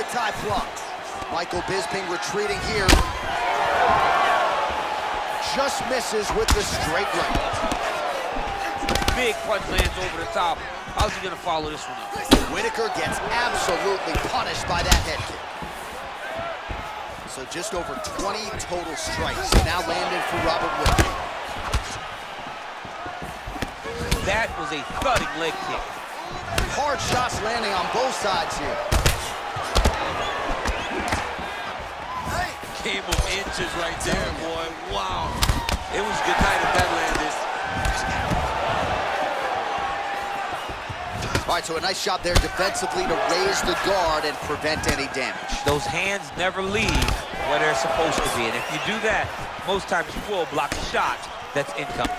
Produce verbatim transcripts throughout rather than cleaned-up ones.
anti-flux. Michael Bisping retreating here. Just misses with the straight right. Big punch lands over the top. How's he gonna follow this one up? Whitaker gets absolutely punished by that head kick. So just over twenty total strikes now landed for Robert Whitaker. That was a thudding leg kick. Hard shots landing on both sides here. Game of inches right there, boy. Wow. It was good night if that landed. All right, so a nice job there defensively to raise the guard and prevent any damage. Those hands never leave where they're supposed to be, and if you do that, most times you will block a shot that's incoming.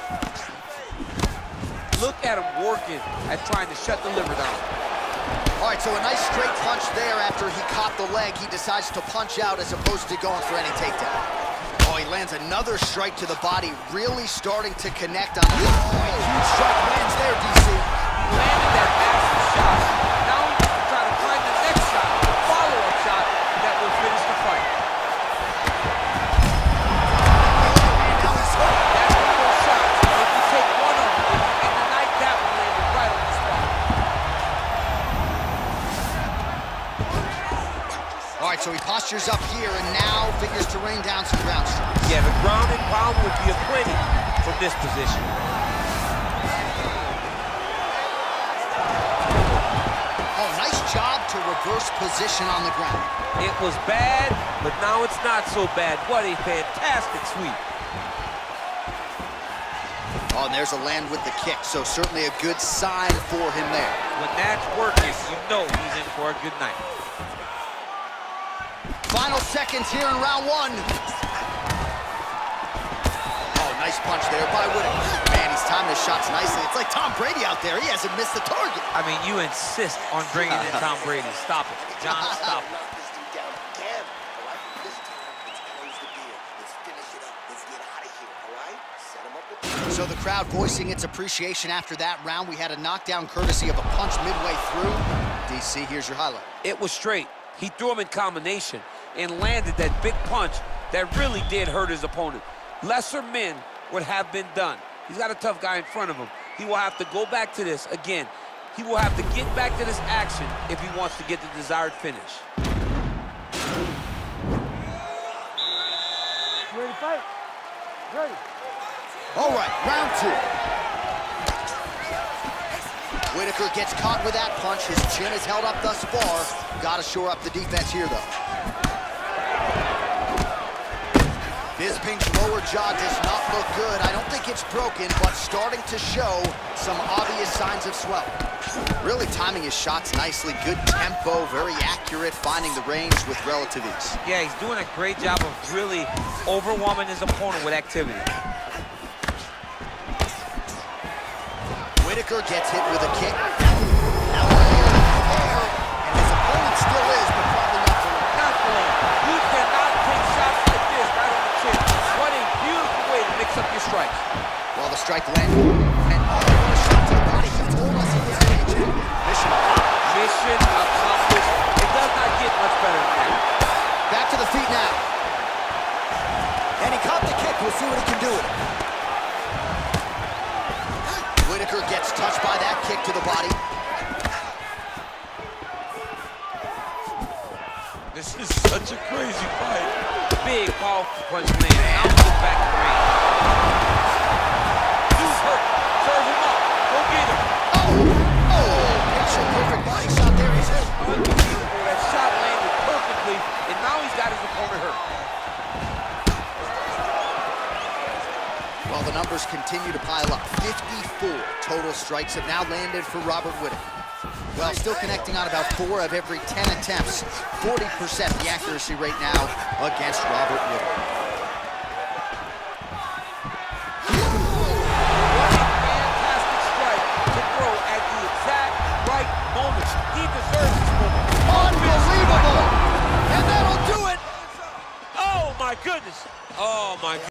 Look at him working at trying to shut the liver down. All right, so a nice straight punch there after he caught the leg. He decides to punch out as opposed to going for any takedown. Oh, he lands another strike to the body, really starting to connect on the oh, huge strike lands there, D C. Landed that massive shot. Now he needs to try to find the next shot, the follow-up shot that will finish the fight. And now he's hooked. That's one of those shots. If you take one of them, and the night that one landed right on the spot. All right, so he postures up here and now figures to rain down some ground strikes. Yeah, the ground and pound would be a plenty from this position. Oh, nice job to reverse position on the ground. It was bad, but now it's not so bad. What a fantastic sweep. Oh, and there's a land with the kick, so certainly a good sign for him there. When that's working, you know he's in for a good night. Final seconds here in round one. Oh, nice punch there by Whitaker. Man, he's timing his shots nicely. It's like Tom Brady out there. He hasn't missed the target. I mean, you insist on bringing in Tom Brady. Stop it. John, stop it. So the crowd voicing its appreciation after that round. We had a knockdown courtesy of a punch midway through. D C, here's your highlight. It was straight. He threw him in combination and landed that big punch that really did hurt his opponent. Lesser men would have been done. He's got a tough guy in front of him. He will have to go back to this again. He will have to get back to this action if he wants to get the desired finish. You ready to fight? Ready. All right, round two. Whitaker gets caught with that punch. His chin is held up thus far. Got to shore up the defense here, though. Bisping's lower jaw does not look good. I don't think it's broken, but starting to show some obvious signs of swelling. Really timing his shots nicely. Good tempo, very accurate, finding the range with relative ease. Yeah, he's doing a great job of really overwhelming his opponent with activity. Whitaker gets hit with a kick. Now there, and his opponent still is, but probably not for long. Not for long. You cannot take shots like this right on the chin. What a beautiful way to mix up your strikes. Well, the strike landed, and a shot to the body. He told us he was aging. Mission accomplished. Mission accomplished. It does not get much better than that. Back to the feet now. And he caught the kick. We'll see what he can do with it. Whitaker gets touched by that kick to the body. This is such a crazy fight. Big, powerful punch land. Now he's back to the ring. Dude's hurt. Serve him up. Go get him. Oh! Oh! Picture perfect body shot there. He's hit. Unbelievable. That shot landed perfectly, and now he's got his opponent hurt. Well, the numbers continue to pile up. fifty-four total strikes have now landed for Robert Whitaker. Well, still connecting on about four of every ten attempts. forty percent the accuracy rate now against Robert Whitaker. What a fantastic strike to throw at the exact right moment. He deserves this moment. Unbelievable! And that'll do it! Oh, my goodness. Oh, my goodness.